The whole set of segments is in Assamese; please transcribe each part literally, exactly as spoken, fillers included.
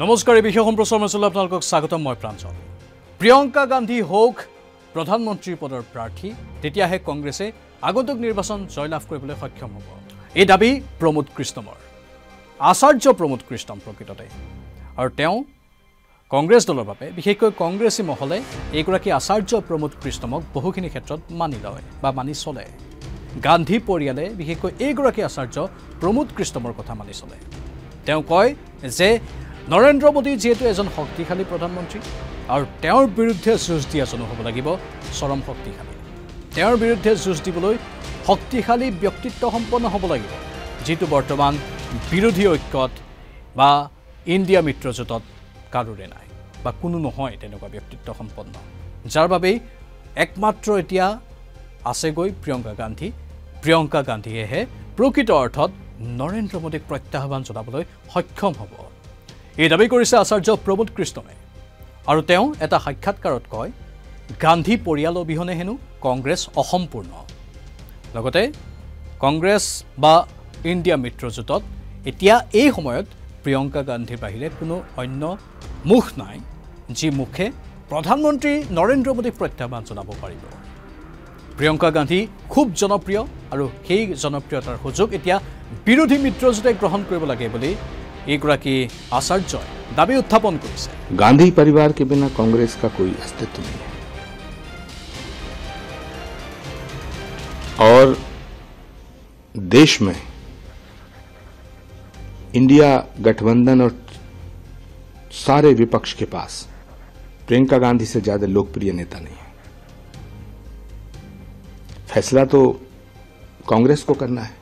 নমস্কাৰ বিশেষ সম্প্ৰচাৰ মঞ্চলৈ আপোনালোকক স্বাগতম মই প্ৰাঞ্জল প্ৰিয়ংকা গান্ধী হোক প্ৰধানমন্ত্ৰী পদৰ প্ৰাৰ্থী তেতিয়াহে কংগ্ৰেছে আগন্তুক নিৰ্বাচন জয়লাভ কৰিবলৈ সক্ষম হ'ব এই দাবী প্ৰমোদ কৃষ্ণমৰ আচাৰ্য প্ৰমোদ কৃষ্ণম প্ৰকৃততে আৰু তেওঁ কংগ্ৰেছ দলৰ বাবে বিশেষকৈ কংগ্ৰেছী মহলে এইগৰাকী আচাৰ্য প্ৰমোদ কৃষ্ণমক বহুখিনি ক্ষেত্ৰত মানি লয় বা মানি চলে গান্ধী পৰিয়ালে বিশেষকৈ এইগৰাকী আচাৰ্য প্ৰমোদ কৃষ্ণমৰ কথা মানি চলে তেওঁ কয় যে নৰেন্দ্ৰ মোদী যেহেতু এজন শক্তিশালী প্ৰধানমন্ত্ৰী আৰু তেওঁৰ বিৰুদ্ধে যুঁজ দিয়া জনো হ'ব লাগিব চৰম শক্তিশালী তেওঁৰ বিৰুদ্ধে যুঁজ দিবলৈ শক্তিশালী ব্যক্তিত্ব সম্পন্ন হ'ব লাগিব যেটো বৰ্তমান বিৰোধী ঐক্যত বা ইণ্ডিয়া মিত্ৰজোঁটত কাৰোৰে নাই বা কোনো নহয় তেনেকুৱা ব্যক্তিত্ব সম্পন্ন যাৰ বাবে একমাত্ৰ এতিয়া আছেগৈ প্ৰিয়ংকা গান্ধী প্ৰিয়ংকা গান্ধীয়েহে প্ৰকৃত অৰ্থত নৰেন্দ্ৰ মোদীক প্ৰত্যাহ্বান জনাবলৈ সক্ষম হ'ব এই দাবী কৰিছে আচাৰ্য প্ৰমোদ কৃষ্ণমে আৰু তেওঁ এটা সাক্ষাৎকাৰত কয় গান্ধী পৰিয়াল অবিহনে হেনো কংগ্ৰেছ অসম্পূৰ্ণ লগতে কংগ্ৰেছ বা ইণ্ডিয়া মিত্ৰজোঁটত এতিয়া এই সময়ত প্ৰিয়ংকা গান্ধীৰ বাহিৰে কোনো অন্য মুখ নাই যি মুখে প্ৰধানমন্ত্ৰী নৰেন্দ্ৰ মোদীক প্ৰত্যাহ্বান জনাব পাৰিব প্ৰিয়ংকা গান্ধী খুব জনপ্ৰিয় আৰু সেই জনপ্ৰিয়তাৰ সুযোগ এতিয়া বিৰোধী মিত্ৰজোঁটে গ্ৰহণ কৰিব লাগে বুলি एगुराकी आचार्य दाबी उत्थापन करिছে गांधी परिवार के बिना कांग्रेस का कोई अस्तित्व नहीं है और देश में इंडिया गठबंधन और सारे विपक्ष के पास प्रियंका गांधी से ज्यादा लोकप्रिय नेता नहीं है फैसला तो कांग्रेस को करना है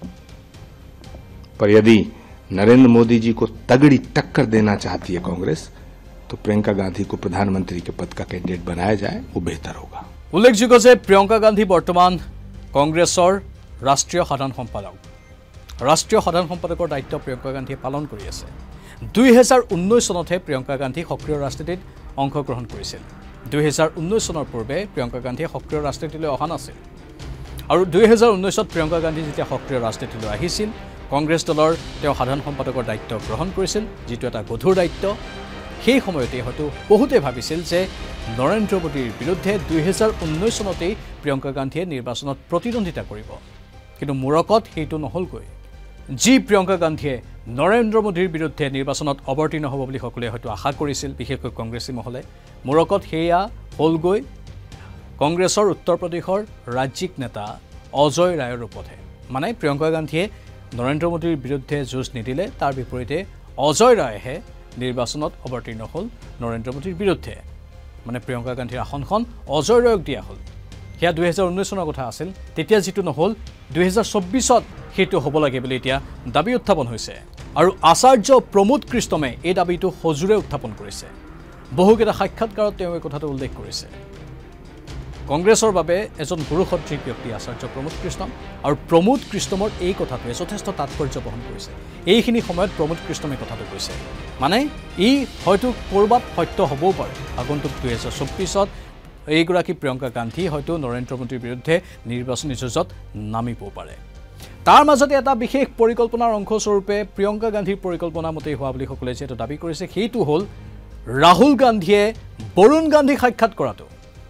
पर यदि नरेंद्र मोदी जी को तगड़ी टक्कर देना चाहती है कांग्रेस तो प्रियंका गांधी को प्रधानमंत्री के पद का कैंडिडेट बनाया जाए वो बेहतर होगा उल्लेखযোগ্য যে প্ৰিয়ংকা গান্ধী বৰ্তমান কংগ্ৰেছৰ ৰাষ্ট্ৰীয় সাধাৰণ সম্পাদক ৰাষ্ট্ৰীয় সাধাৰণ সম্পাদকৰ দায়িত্ব প্ৰিয়ংকা গান্ধীয়ে পালন কৰি আছে দুই হাজাৰ ঊনৈশ চনতে প্ৰিয়ংকা গান্ধী সক্ৰিয় ৰাজনীতিত অংশগ্ৰহণ কৰিছিল দুই হাজাৰ ঊনৈশ চনৰ পূৰ্বে প্ৰিয়ংকা গান্ধীয়ে সক্ৰিয় ৰাজনীতিলৈ অহা নাছিল আৰু দুই হাজাৰ ঊনৈশত প্ৰিয়ংকা গান্ধী যেতিয়া সক্ৰিয় ৰাজনীতিলৈ আহিছিল কংগ্ৰেছ দলৰ তেওঁ সাধাৰণ সম্পাদকৰ দায়িত্ব গ্ৰহণ কৰিছিল যেটো এটা গধুৰ দায়িত্ব সেই সময়তে হয়তো বহুতে ভাবিছিল যে নৰেন্দ্ৰ মোদীৰ বিৰুদ্ধে দুই হাজাৰ ঊনৈশ চনতে প্ৰিয়ংকা গান্ধীয়ে নিৰ্বাচনত প্ৰতিদ্বন্দ্বিতা কৰিব কিন্তু মুৰকত হেতু নহলগৈ জি প্ৰিয়ংকা গান্ধীয়ে নৰেন্দ্ৰ মোদীৰ বিৰুদ্ধে নিৰ্বাচনত অৱতীৰ্ণ হ'ব বুলি সকলোৱে হয়তো আশা কৰিছিল বিশেষকৈ কংগ্ৰেছী মহলে মুৰকত হেয়া হলগৈ কংগ্ৰেছৰ উত্তৰ প্ৰদেশৰ ৰাজ্যিক নেতা অজয় ৰায়ৰ ৰূপতে মানে প্ৰিয়ংকা গান্ধীয়ে নৰেন্দ্ৰ মোদীৰ বিৰুদ্ধে যুঁজ নিদিলে তাৰ বিপৰীতে অজয় ৰায়হে নিৰ্বাচনত অৱতীৰ্ণ হ'ল নৰেন্দ্ৰ মোদীৰ বিৰুদ্ধে মানে প্ৰিয়ংকা গান্ধীৰ আসনখন অজয় ৰায়ক দিয়া হ'ল হেয়া দুই হাজাৰ ঊনৈশ চনৰ কথা আছিল তেতিয়া যেটো নহল দুই হাজাৰ চৌব্বিশত হেতু হ'ব লাগে বুলি এতিয়া দাবী উত্থাপন হৈছে আৰু আচাৰ্য প্ৰমোদ কৃষ্ণমে এই দাবীটো হজুৰে উত্থাপন কৰিছে বহুকেইটা সাক্ষাৎকাৰত তেওঁ এই কথাটো উল্লেখ কৰিছে কংগ্ৰেছৰ বাবে এজন গুৰুসদৃশ ব্যক্তি আচাৰ্য প্ৰমোদ কৃষ্ণম আৰু প্ৰমোদ কৃষ্ণমৰ এই কথাটোৱে যথেষ্ট তাৎপৰ্য বহন কৰিছে এইখিনি সময়ত প্ৰমোদ কৃষ্ণমে কথাটো কৈছে মানে ই হয়তো কৰবাত সত্য হ'বও পাৰে আগন্তুক দুই হাজাৰ চৌব্বিশত এইগৰাকী প্ৰিয়ংকা গান্ধী হয়তো নৰেন্দ্ৰ মোদীৰ বিৰুদ্ধে নিৰ্বাচনী যুঁজত নামিব পাৰে তাৰ মাজতে এটা বিশেষ পৰিকল্পনাৰ অংশস্বৰূপে প্ৰিয়ংকা গান্ধীৰ পৰিকল্পনা মতে হোৱা বুলি সকলোৱে যেটো দাবী কৰিছে সেইটো হ'ল ৰাহুল গান্ধীয়ে বৰুণ গান্ধীক সাক্ষাৎ কৰাটো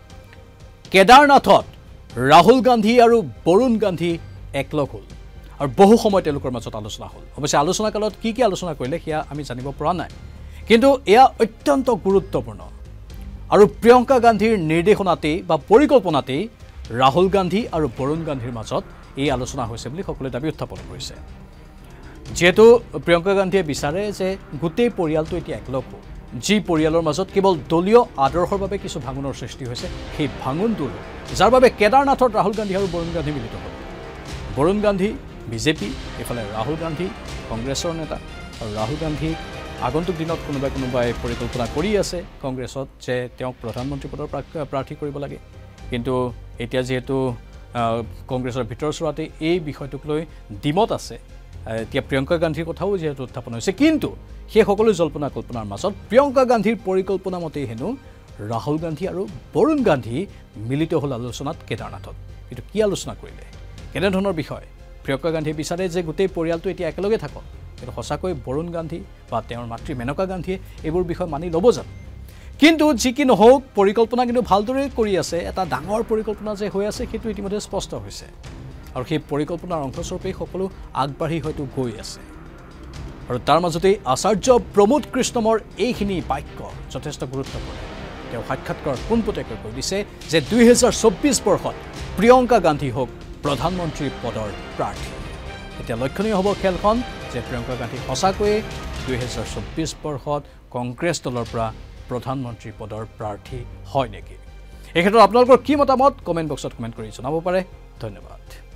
কেদাৰনাথত ৰাহুল গান্ধী আৰু বৰুণ গান্ধী একলগ হ'ল আৰু বহু সময় তেওঁলোকৰ মাজত আলোচনা হ'ল অৱশ্যে আলোচনা কালত কি কি আলোচনা কৰিলে সেয়া আমি জানিব পৰা নাই কিন্তু এয়া অত্যন্ত গুৰুত্বপূৰ্ণ আৰু প্ৰিয়ংকা গান্ধীৰ নিৰ্দেশনাতেই বা পৰিকল্পনাতেই ৰাহুল গান্ধী আৰু বৰুণ গান্ধীৰ মাজত এই আলোচনা হৈছে বুলি সকলোৱে দাবী উত্থাপন কৰিছে যেহেতু প্ৰিয়ংকা গান্ধীয়ে বিচাৰে যে গোটেই পৰিয়ালটো এতিয়া একলগ হ'ব যি পৰিয়ালৰ মাজত কেৱল দলীয় আদৰ্শৰ বাবে কিছু ভাঙনৰ সৃষ্টি হৈছে সেই ভাঙন দূৰ যাৰ বাবে কেদাৰনাথত ৰাহুল গান্ধী আৰু বৰুণ গান্ধী মিলিত হ'ল বৰুণ গান্ধী বিজেপি এফালে ৰাহুল গান্ধী কংগ্ৰেছৰ নেতা আৰু ৰাহুল গান্ধী আগন্তুক দিনত কোনোবাই কোনোবাই পৰিকল্পনা কৰি আছে কংগ্ৰেছত যে তেওঁক প্ৰধানমন্ত্ৰী পদৰ প্ৰাৰ্থী কৰিব লাগে কিন্তু এতিয়া যেহেতু কংগ্ৰেছৰ ভিতৰ চোৱাতে এই বিষয়টোক লৈ ডিমত আছে এতিয়া প্ৰিয়ংকা গান্ধীৰ কথাও যেহেতু উত্থাপন হৈছে কিন্তু সেই সকলো জল্পনা কল্পনাৰ মাজত প্ৰিয়ংকা গান্ধীৰ পৰিকল্পনা মতে হেনো ৰাহুল গান্ধী আৰু বৰুণ গান্ধী মিলিত হ'ল আলোচনাত কেদাৰনাথত এটো কি আলোচনা কৰিলে কেনে ধৰণৰ বিষয় প্ৰিয়ংকা গান্ধী বিচাৰে যে গোটেই পৰিয়ালটো এতিয়া একেলগে থাকক কিন্তু সঁচাকৈ বৰুণ গান্ধী বা তেওঁৰ মাতৃ মেনকা গান্ধীয়ে এইবোৰ বিষয় মানি ল'ব জানো কিন্তু যি কি নহওক পৰিকল্পনা কিন্তু ভালদৰে কৰি আছে এটা ডাঙৰ পৰিকল্পনা যে হৈ আছে সেইটো ইতিমধ্যে স্পষ্ট হৈছে আৰু সেই পৰিকল্পনাৰ অংশস্বৰূপে সকলো আগবাঢ়ি হয়তো গৈ আছে আৰু তাৰ মাজতে আচাৰ্য প্ৰমোদ কৃষ্ণমৰ এইখিনি বাক্য যথেষ্ট গুৰুত্বপূৰ্ণ তেওঁ সাক্ষাৎকাৰ পোনপটীয়াকৈ কৈ দিছে যে দুই হাজাৰ চৌব্বিছ বৰ্ষত প্ৰিয়ংকা গান্ধী হোক প্ৰধানমন্ত্ৰী পদৰ প্ৰাৰ্থী এতিয়া লক্ষণীয় হ'ব খেলখন যে প্ৰিয়ংকা গান্ধী সঁচাকৈয়ে দুই হাজাৰ চৌব্বিছ বৰ্ষত কংগ্ৰেছ দলৰ পৰা প্ৰধানমন্ত্ৰী পদৰ প্ৰাৰ্থী হয় নেকি এই ক্ষেত্ৰত আপোনালোকৰ কি মতামত কমেণ্ট বক্সত কমেণ্ট কৰি জনাব পাৰে ধন্যবাদ